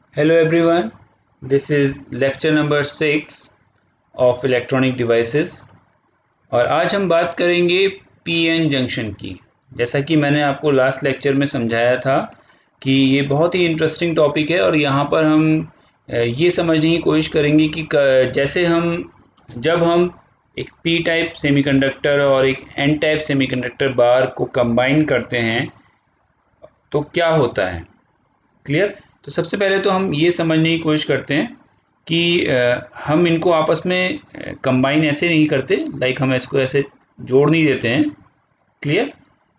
Hello everyone, this is lecture number 6 of electronic devices और आज हम बात करेंगे पीएन जंक्शन की। जैसा कि मैंने आपको लास्ट लेक्चर में समझाया था कि ये बहुत ही इंटरेस्टिंग टॉपिक है और यहाँ पर हम ये समझने की कोशिश करेंगे कि जब हम एक पी टाइप सेमीकंडक्टर और एक एन टाइप सेमीकंडक्टर बार को कंबाइन करते हैं तो क्या होता है। क्लियर। तो सबसे पहले तो हम ये समझने की कोशिश करते हैं कि हम इनको आपस में कंबाइन ऐसे नहीं करते, लाइक हम इसको ऐसे जोड़ नहीं देते हैं। क्लियर।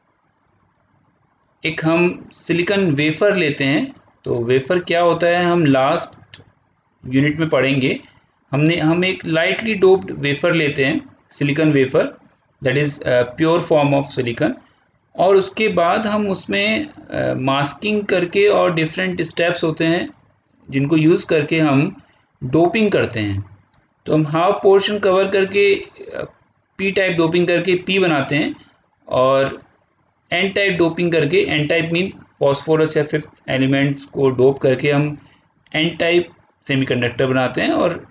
एक हम सिलिकॉन वेफर लेते हैं। तो वेफर क्या होता है हम लास्ट यूनिट में पढ़ेंगे। हम एक लाइटली डोप्ड वेफर लेते हैं, silicon wafer, that is pure form of silicon, और उसके बाद हम उसमें मास्किंग करके और डिफरेंट स्टेप्स होते हैं जिनको यूज़ करके हम डोपिंग करते हैं। तो हम हाफ पोर्शन कवर करके पी टाइप डोपिंग करके पी बनाते हैं और एन टाइप डोपिंग करके, एन टाइप मीन फॉस्फोरस या फिफ्थ एलिमेंट्स को डोप करके हम एन टाइप सेमीकंडक्टर बनाते हैं और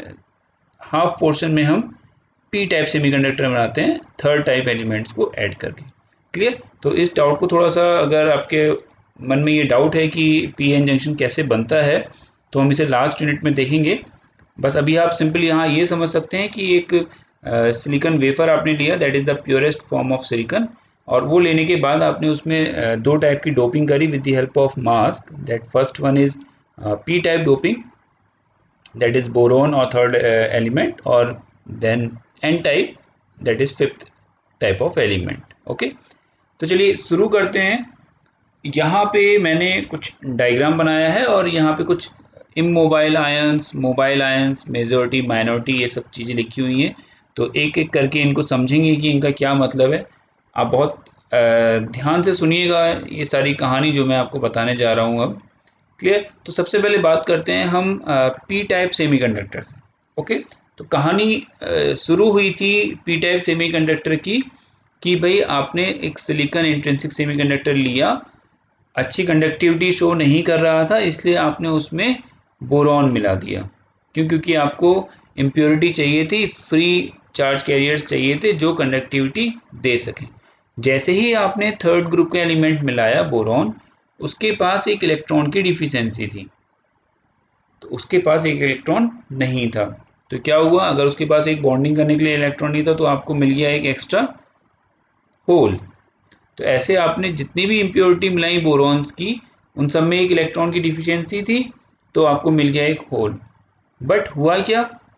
हाफ पोर्शन में हम पी टाइप सेमीकंडक्टर बनाते हैं थर्ड टाइप एलिमेंट्स को ऐड करके। क्लियर। तो इस डाउट को थोड़ा सा, अगर आपके मन में ये डाउट है कि पी एन जंक्शन कैसे बनता है, तो हम इसे लास्ट यूनिट में देखेंगे। बस अभी आप सिंपल यहाँ ये समझ सकते हैं कि एक सिलिकॉन वेफर आपने लिया, that is the purest form of silicon, और वो लेने के बाद आपने उसमें दो टाइप की डोपिंग करी with the help of mask. That first one is P type doping, that is boron और थर्ड एलिमेंट, और then N type, that is fifth type of element. Okay, तो चलिए शुरू करते हैं। यहाँ पे मैंने कुछ डायग्राम बनाया है और यहाँ पे कुछ immobile ions, mobile ions, majority, minority, ये सब चीज़ें लिखी हुई हैं। तो एक एक करके इनको समझेंगे कि इनका क्या मतलब है। आप बहुत ध्यान से सुनिएगा ये सारी कहानी जो मैं आपको बताने जा रहा हूँ अब। क्लियर। तो सबसे पहले बात करते हैं हम पी टाइप सेमीकंडक्टर से। ओके, तो कहानी शुरू हुई थी पी टाइप सेमीकंडक्टर की कि भाई आपने एक सिलिकॉन इंट्रिंसिक सेमीकंडक्टर लिया, अच्छी कंडक्टिविटी शो नहीं कर रहा था, इसलिए आपने उसमें बोरॉन मिला दिया। क्यों? क्योंकि आपको इम्प्योरिटी चाहिए थी, फ्री चार्ज कैरियर्स चाहिए थे जो कंडक्टिविटी दे सकें। जैसे ही आपने थर्ड ग्रुप का एलिमेंट मिलाया बोरॉन, उसके पास एक इलेक्ट्रॉन की डिफिशियंसी थी, तो उसके पास एक इलेक्ट्रॉन नहीं था। तो क्या हुआ, अगर उसके पास एक बॉन्डिंग करने के लिए इलेक्ट्रॉन नहीं था तो आपको मिल गया एक एक्स्ट्रा होल। तो ऐसे आपने जितनी भी इम्प्योरिटी मिलाई बोरॉन्स की, उन सब में एक इलेक्ट्रॉन की डिफिशियंसी थी, तो आपको मिल गया एक होल। बट हुआ क्या,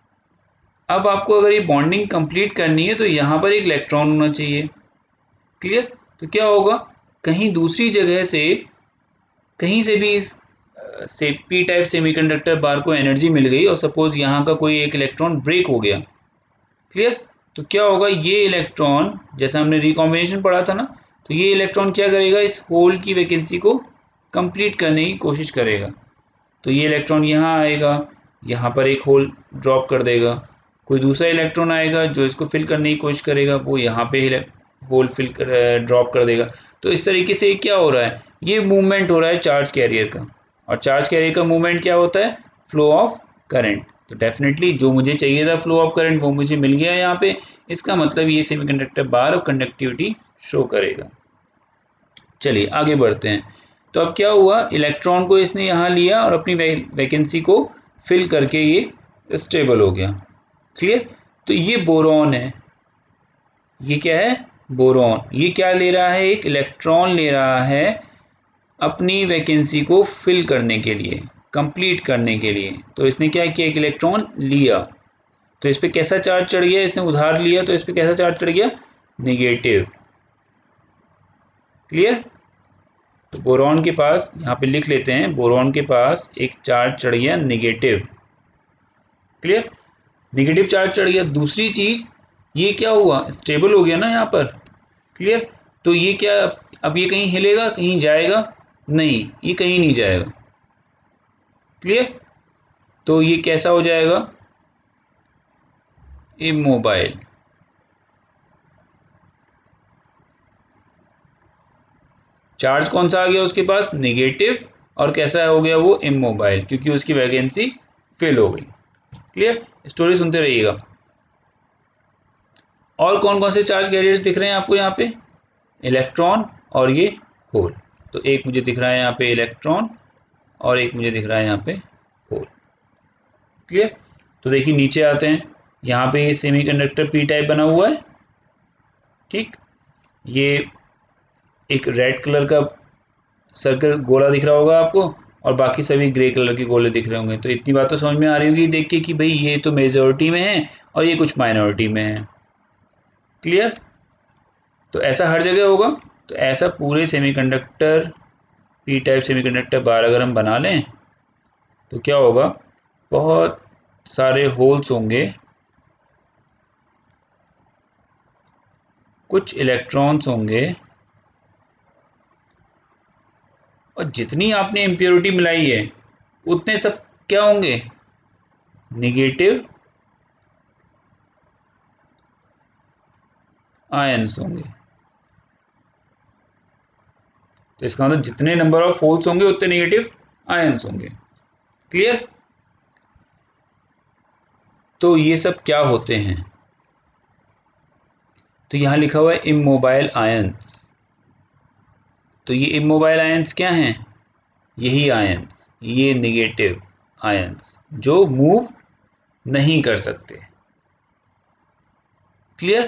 अब आपको अगर ये बॉन्डिंग कंप्लीट करनी है तो यहाँ पर एक इलेक्ट्रॉन होना चाहिए। क्लियर। तो क्या होगा, कहीं दूसरी जगह से, कहीं से भी इस से पी टाइप सेमीकंडक्टर बार को एनर्जी मिल गई और सपोज यहाँ का कोई एक इलेक्ट्रॉन ब्रेक हो गया। क्लियर। तो क्या होगा, ये इलेक्ट्रॉन, जैसा हमने रिकॉम्बिनेशन पढ़ा था ना, तो ये इलेक्ट्रॉन क्या करेगा, इस होल की वैकेंसी को कंप्लीट करने की कोशिश करेगा। तो ये इलेक्ट्रॉन यहाँ आएगा, यहाँ पर एक होल ड्रॉप कर देगा। कोई दूसरा इलेक्ट्रॉन आएगा जो इसको फिल करने की कोशिश करेगा, वो यहाँ पे होल फिल ड्रॉप कर देगा। तो इस तरीके से क्या हो रहा है, ये मूवमेंट हो रहा है चार्ज कैरियर का। और चार्ज कैरियर का मूवमेंट क्या होता है, फ्लो ऑफ करंट। तो डेफिनेटली जो मुझे चाहिए था फ्लो ऑफ करंट, वो मुझे मिल गया यहाँ पे। इसका मतलब ये सेमीकंडक्टर बार कंडक्टिविटी शो करेगा। चलिए आगे बढ़ते हैं। तो अब क्या हुआ, इलेक्ट्रॉन को इसने यहाँ लिया और अपनी वैकेंसी को फिल करके ये स्टेबल हो गया। क्लियर। तो ये बोरॉन है, ये क्या है, बोरॉन। ये क्या ले रहा है, एक इलेक्ट्रॉन ले रहा है अपनी वैकेंसी को फिल करने के लिए, कंप्लीट करने के लिए। तो इसने क्या किया, एक इलेक्ट्रॉन लिया, तो इस पर कैसा चार्ज चढ़ गया, इसने उधार लिया तो इस पर कैसा चार्ज चढ़ गया, नेगेटिव। क्लियर। तो बोरॉन के पास, यहाँ पे लिख लेते हैं, बोरॉन के पास एक चार्ज चढ़ गया नेगेटिव। क्लियर। नेगेटिव चार्ज चढ़ गया। दूसरी चीज, ये क्या हुआ, स्टेबल हो गया ना यहाँ पर। क्लियर। तो ये क्या, अब ये कहीं हिलेगा, कहीं जाएगा नहीं, ये कहीं नहीं जाएगा। क्लियर। तो ये कैसा हो जाएगा, इमोबाइल। चार्ज कौन सा आ गया उसके पास, नेगेटिव, और कैसा हो गया वो इमोबाइल, क्योंकि उसकी वैकेंसी फिल हो गई। क्लियर? स्टोरी सुनते रहिएगा। और कौन कौन से चार्ज कैरियर्स दिख रहे हैं आपको यहाँ पे? इलेक्ट्रॉन और ये होल। तो एक मुझे दिख रहा है यहाँ पे इलेक्ट्रॉन और एक मुझे दिख रहा है यहाँ पे होल। क्लियर? तो देखिए नीचे आते हैं, यहाँ पे सेमीकंडक्टर पी टाइप बना हुआ है। ठीक, ये एक रेड कलर का सर्कल गोला दिख रहा होगा आपको और बाकी सभी ग्रे कलर के गोले दिख रहे होंगे। तो इतनी बात तो समझ में आ रही होगी देख के कि भाई ये तो मेजॉरिटी में है और ये कुछ माइनॉरिटी में है। क्लियर? तो ऐसा हर जगह होगा। तो ऐसा पूरे semiconductor P type semiconductor bar अगर हम बना लें तो क्या होगा, बहुत सारे होल्स होंगे, कुछ इलेक्ट्रॉन्स होंगे और जितनी आपने इम्प्योरिटी मिलाई है उतने सब क्या होंगे, नेगेटिव आयंस होंगे। तो इसका मतलब जितने नंबर ऑफ होल्स होंगे उतने नेगेटिव आयंस होंगे। क्लियर? तो ये सब क्या होते हैं? तो यहां लिखा हुआ है इमोबाइल आयंस। तो ये इमोबाइल आयंस क्या हैं? यही आयंस, ये नेगेटिव आयंस जो मूव नहीं कर सकते। क्लियर?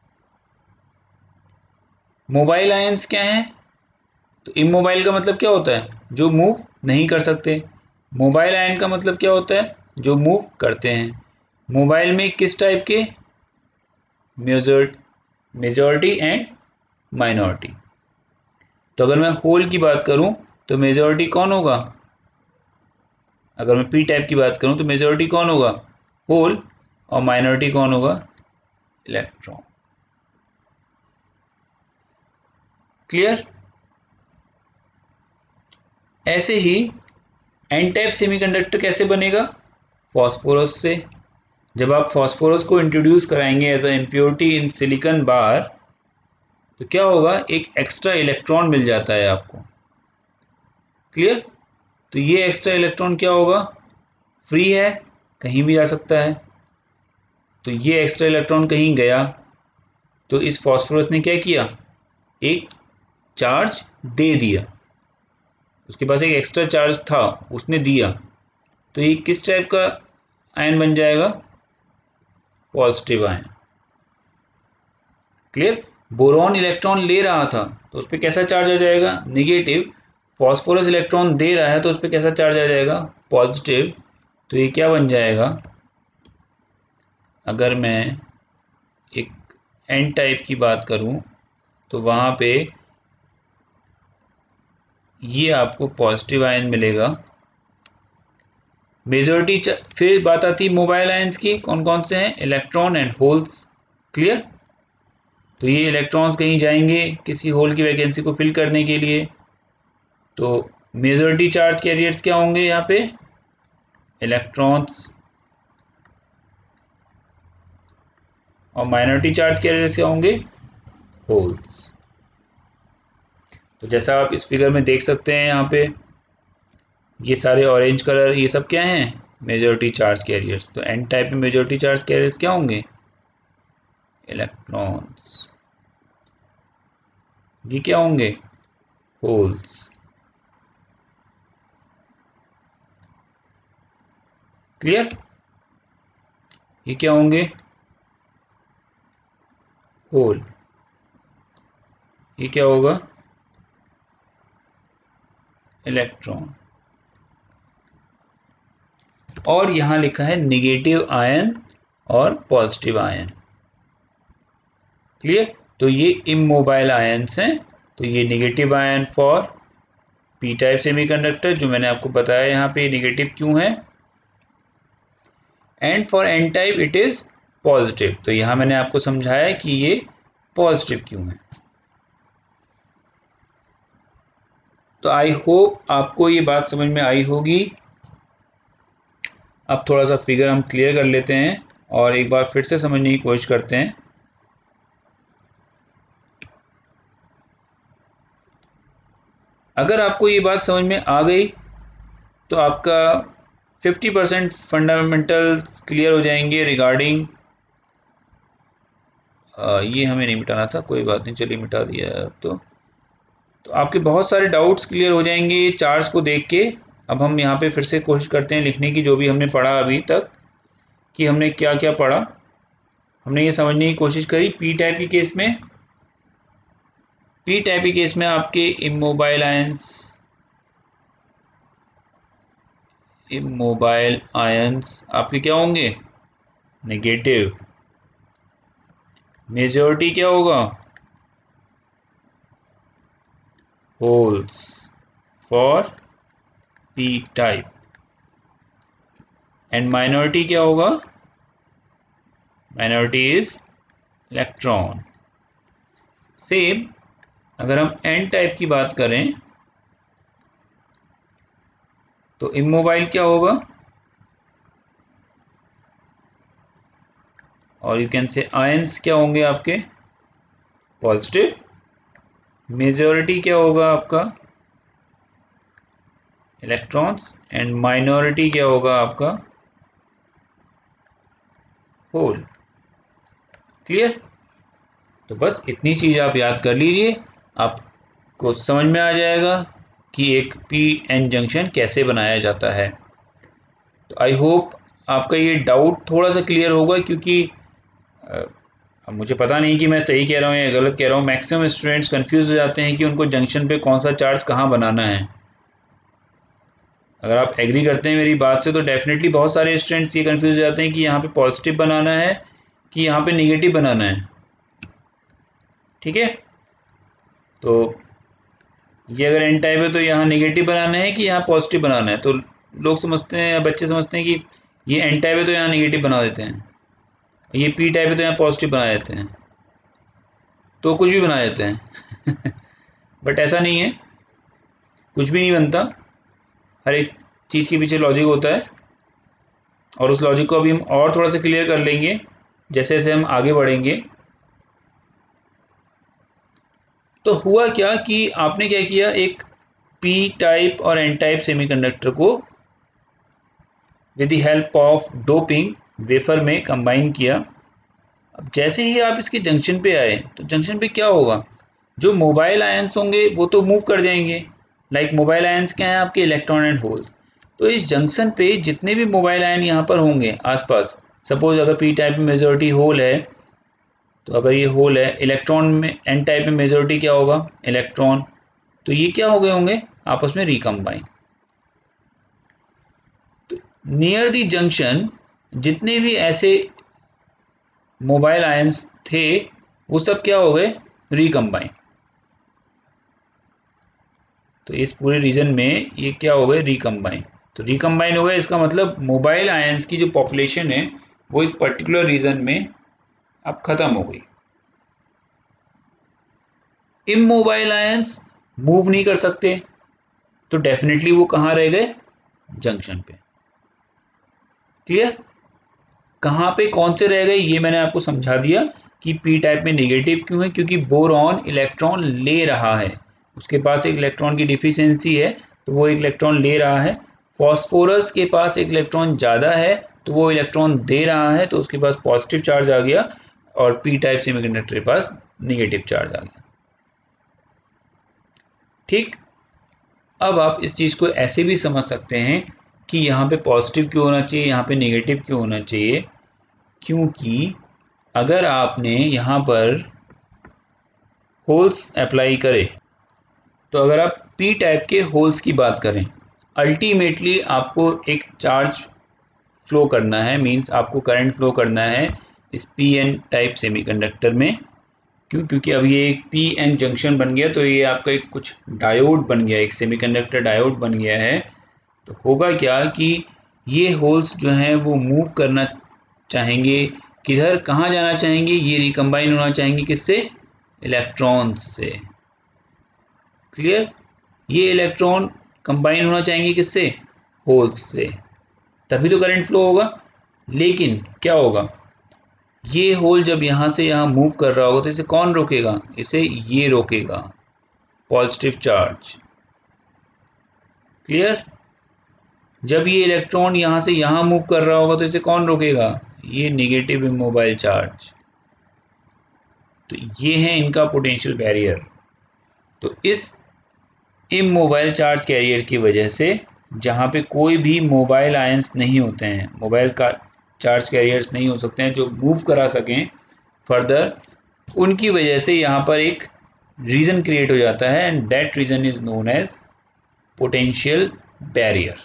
मोबाइल आयंस क्या है? तो इमोबाइल का मतलब क्या होता है, जो मूव नहीं कर सकते। मोबाइल आयन का मतलब क्या होता है, जो मूव करते हैं। मोबाइल में किस टाइप के, मेजॉरिटी एंड माइनॉरिटी। तो अगर मैं होल की बात करूं तो मेजॉरिटी कौन होगा, अगर मैं पी टाइप की बात करूं तो मेजॉरिटी कौन होगा, होल, और माइनॉरिटी कौन होगा, इलेक्ट्रॉन। क्लियर? ऐसे ही एन टाइप सेमीकंडक्टर कैसे बनेगा, फॉस्फोरस से। जब आप फॉस्फोरस को इंट्रोड्यूस कराएंगे as a impurity in silicon bar तो क्या होगा, एक एक्स्ट्रा इलेक्ट्रॉन मिल जाता है आपको। क्लियर? तो ये एक्स्ट्रा इलेक्ट्रॉन क्या होगा, फ्री है, कहीं भी आ सकता है। तो ये एक्स्ट्रा इलेक्ट्रॉन कहीं गया तो इस फॉस्फोरस ने क्या किया, एक चार्ज दे दिया, उसके पास एक एक्स्ट्रा चार्ज था उसने दिया। तो ये किस टाइप का आयन बन जाएगा, positive ion. Clear? Boron electron ले रहा था तो उस पर कैसा चार्ज आ जाएगा, नेगेटिव। फॉस्फोरस इलेक्ट्रॉन दे रहा है तो उस पर कैसा चार्ज आ जाएगा, पॉजिटिव। तो ये क्या बन जाएगा, अगर मैं एक एन टाइप की बात करूं तो वहां पे ये आपको पॉजिटिव आयन मिलेगा। मेजॉरिटी, फिर बात आती है मोबाइल आयंस की, कौन कौन से हैं, इलेक्ट्रॉन एंड होल्स। क्लियर? तो ये इलेक्ट्रॉन्स कहीं जाएंगे किसी होल की वैकेंसी को फिल करने के लिए। तो मेजॉरिटी चार्ज कैरियर्स क्या होंगे यहाँ पे, इलेक्ट्रॉन्स, और माइनॉरिटी चार्ज कैरियर्स क्या होंगे, होल्स। तो जैसा आप इस फिगर में देख सकते हैं यहाँ पे ये सारे ऑरेंज कलर ये सब क्या हैं, मेजॉरिटी चार्ज कैरियर्स। तो एन टाइप में मेजॉरिटी चार्ज कैरियर्स क्या होंगे, इलेक्ट्रॉन्स। ये क्या होंगे, होल्स। क्लियर? ये क्या होंगे, होल। ये क्या होगा, इलेक्ट्रॉन। और यहां लिखा है नेगेटिव आयन और पॉजिटिव आयन। क्लियर? तो ये इमोबाइल आयंस हैं। तो ये negative ion for P type semiconductor, जो मैंने आपको बताया यहाँ पे नेगेटिव क्यों है, and for N type it is positive. तो यहां मैंने आपको समझाया कि ये पॉजिटिव क्यों है। तो आई होप आपको ये बात समझ में आई होगी। अब थोड़ा सा फिगर हम क्लियर कर लेते हैं और एक बार फिर से समझने की कोशिश करते हैं। अगर आपको ये बात समझ में आ गई तो आपका 50% फंडामेंटल्स क्लियर हो जाएंगे रिगार्डिंग, ये हमें नहीं मिटाना था, कोई बात नहीं, चलिए मिटा दिया है अब तो आपके बहुत सारे डाउट्स क्लियर हो जाएंगे चार्ट्स को देख के। अब हम यहाँ पे फिर से कोशिश करते हैं लिखने की, जो भी हमने पढ़ा अभी तक कि हमने क्या क्या पढ़ा। हमने ये समझने की कोशिश करी पी टाइप के केस में, पी टाइप के केस में आपके इमोबाइल आयंस आपके क्या होंगे, नेगेटिव। मेजॉरिटी क्या होगा, holes for P type, and minority क्या होगा, माइनॉरिटी इज इलेक्ट्रॉन। सेम अगर हम एन टाइप की बात करें तो इमोबाइल क्या होगा, और यू कैन से आयंस क्या होंगे आपके, पॉजिटिव। मेजॉरिटी क्या होगा आपका, इलेक्ट्रॉन्स, एंड माइनॉरिटी क्या होगा आपका, होल। क्लियर। तो बस इतनी चीज आप याद कर लीजिए, आपको समझ में आ जाएगा कि एक पी एन जंक्शन कैसे बनाया जाता है। तो आई होप आपका ये डाउट थोड़ा सा क्लियर होगा, क्योंकि अब मुझे पता नहीं कि मैं सही कह रहा हूँ या गलत कह रहा हूँ। मैक्सिमम स्टूडेंट्स कंफ्यूज हो जाते हैं कि उनको जंक्शन पे कौन सा चार्ज कहाँ बनाना है। अगर आप एग्री करते हैं मेरी बात से तो डेफिनेटली बहुत सारे स्टूडेंट्स ये कंफ्यूज हो जाते हैं कि यहाँ पे पॉजिटिव बनाना है कि यहाँ पे निगेटिव बनाना है। ठीक है, तो ये अगर एन टाइप है तो यहाँ नेगेटिव बनाना है कि यहाँ पॉजिटिव बनाना है। तो लोग समझते हैं, बच्चे समझते हैं कि ये एन टाइप है तो यहाँ नेगेटिव बना देते हैं, ये पी टाइप है तो यहाँ पॉजिटिव बना देते हैं, तो कुछ भी बना देते हैं बट ऐसा नहीं है, कुछ भी नहीं बनता। हर एक चीज़ के पीछे लॉजिक होता है, और उस लॉजिक को अभी हम और थोड़ा सा क्लियर कर लेंगे जैसे जैसे हम आगे बढ़ेंगे। तो हुआ क्या कि आपने क्या किया, एक पी टाइप और एन टाइप सेमीकंडक्टर को with the help of doping wafer में कंबाइन किया। अब जैसे ही आप इसके जंक्शन पे आए तो जंक्शन पे क्या होगा, जो मोबाइल आयंस होंगे वो तो मूव कर जाएंगे। लाइक मोबाइल आयंस क्या है आपके, इलेक्ट्रॉन एंड होल्स। तो इस जंक्शन पे जितने भी मोबाइल आयन यहाँ पर होंगे आसपास, सपोज अगर पी टाइप में मेजॉरिटी होल है, तो अगर ये होल है, इलेक्ट्रॉन में एन टाइप में मेजॉरिटी क्या होगा, इलेक्ट्रॉन, तो ये क्या हो गए होंगे आपस में रिकम्बाइन। तो नियर दी जंक्शन जितने भी ऐसे मोबाइल आयंस थे वो सब क्या हो गए, रिकम्बाइन। तो इस पूरे रीजन में ये क्या हो गए, रिकम्बाइन। तो रिकम्बाइन हो गया, इसका मतलब मोबाइल आयंस की जो पॉपुलेशन है वो इस पर्टिकुलर रीजन में अब खत्म हो गई। इमोबाइल आयंस मूव नहीं कर सकते, तो डेफिनेटली वो कहाँ रह गए, जंक्शन पे। क्लियर। कहाँ पे कौन से रह गए ये मैंने आपको समझा दिया कि पी टाइप में नेगेटिव क्यों है, क्योंकि बोरॉन इलेक्ट्रॉन ले रहा है, उसके पास एक इलेक्ट्रॉन की डिफिशियंसी है तो वो एक इलेक्ट्रॉन ले रहा है। फॉस्फोरस के पास एक इलेक्ट्रॉन ज़्यादा है तो वो इलेक्ट्रॉन दे रहा है, तो उसके पास पॉजिटिव चार्ज आ गया, और पी टाइप सेमीकंडक्टर के पास नेगेटिव चार्ज आ गया। ठीक। अब आप इस चीज़ को ऐसे भी समझ सकते हैं कि यहाँ पे पॉजिटिव क्यों होना चाहिए, यहाँ पे नेगेटिव क्यों होना चाहिए, क्योंकि अगर आपने यहाँ पर होल्स अप्लाई करे, तो अगर आप पी टाइप के होल्स की बात करें, अल्टीमेटली आपको एक चार्ज फ्लो करना है, मींस आपको करंट फ्लो करना है इस पी एन टाइप सेमीकंडक्टर में। क्यों, क्योंकि अब ये एक पी एन जंक्शन बन गया, तो ये आपका एक कुछ डायोड बन गया, एक सेमीकंडक्टर डायोड बन गया है। तो होगा क्या कि ये होल्स जो हैं वो मूव करना चाहेंगे, किधर, कहाँ जाना चाहेंगे, ये रिकम्बाइन होना चाहेंगे किससे, इलेक्ट्रॉन से। क्लियर। ये इलेक्ट्रॉन कंबाइन होना चाहेंगे किससे, होल्स से, तभी तो करंट फ्लो होगा। लेकिन क्या होगा, ये होल जब यहाँ से यहाँ मूव कर रहा होगा तो इसे कौन रोकेगा, इसे ये रोकेगा, पॉजिटिव चार्ज। क्लियर। जब ये इलेक्ट्रॉन यहाँ से यहाँ मूव कर रहा होगा तो इसे कौन रोकेगा? ये नेगेटिव इमोबाइल चार्ज। तो ये है इनका पोटेंशियल बैरियर। तो इस इमोबाइल चार्ज कैरियर की वजह से जहाँ पे कोई भी मोबाइल आयंस नहीं होते हैं, मोबाइल का चार्ज कैरियर्स नहीं हो सकते हैं जो मूव करा सकें फर्दर, उनकी वजह से यहाँ पर एक रीजन क्रिएट हो जाता है and that region is known as potential barrier.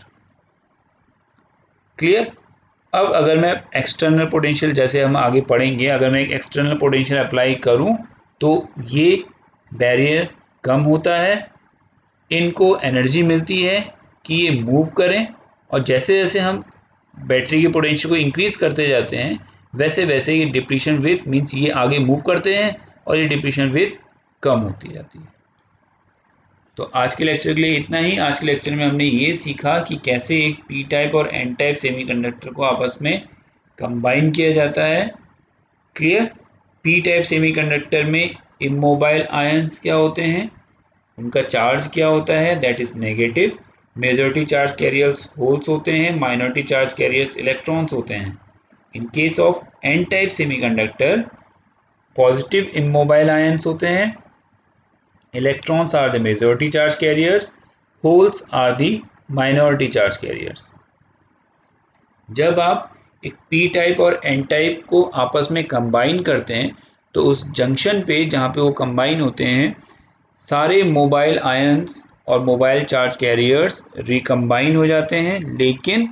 Clear? अब अगर मैं एक्सटर्नल पोटेंशियल, जैसे हम आगे पढ़ेंगे, अगर मैं एक एक्सटर्नल पोटेंशियल अप्लाई करूं तो ये बैरियर कम होता है, इनको एनर्जी मिलती है कि ये मूव करें, और जैसे जैसे हम बैटरी के पोटेंशियल को इंक्रीज करते जाते हैं वैसे वैसे ये डिप्लीशन विथ मीन्स ये आगे मूव करते हैं और ये डिप्लीशन विथ कम होती जाती है। तो आज के लेक्चर के लिए इतना ही। आज के लेक्चर में हमने ये सीखा कि कैसे एक पी टाइप और एन टाइप सेमीकंडक्टर को आपस में कंबाइन किया जाता है। क्लियर? पी टाइप सेमीकंडक्टर में इमोबाइल आयंस क्या होते हैं, उनका चार्ज क्या होता है, that is negative. Majority charge carriers holes होते हैं, माइनॉरिटी चार्ज कैरियर्स इलेक्ट्रॉन्स होते हैं। In case of N type semiconductor positive immobile ions होते हैं, electrons are the majority charge carriers, holes are the minority charge carriers। जब आप एक p type और n टाइप को आपस में कंबाइन करते हैं तो उस जंक्शन पे जहाँ पे वो कंबाइन होते हैं सारे मोबाइल आयंस और मोबाइल चार्ज कैरियर्स रिकम्बाइन हो जाते हैं, लेकिन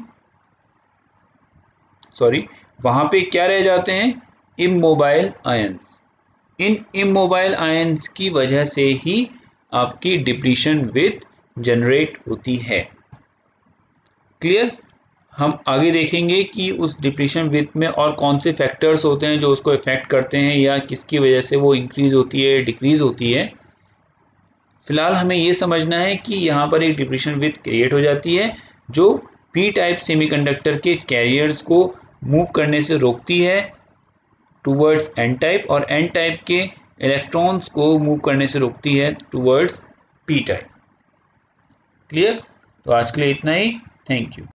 वहाँ पे क्या रह जाते हैं? Immobile ions. इन इमोबाइल आयंस की वजह से ही आपकी डिप्लीशन विथ जनरेट होती है। क्लियर? हम आगे देखेंगे कि उस डिप्लीशन विथ में और कौन से फैक्टर्स होते हैं जो उसको इफेक्ट करते हैं या किसकी वजह से वो इंक्रीज होती है, डिक्रीज होती है। फिलहाल हमें ये समझना है कि यहाँ पर एक डिप्लीशन विथ क्रिएट हो जाती है जो पी टाइप सेमीकंडक्टर के कैरियर्स को मूव करने से रोकती है टूवर्ड्स एन टाइप, और एन टाइप के इलेक्ट्रॉन्स को मूव करने से रोकती है टूवर्ड्स पी टाइप। क्लियर? तो आज के लिए इतना ही। Thank you.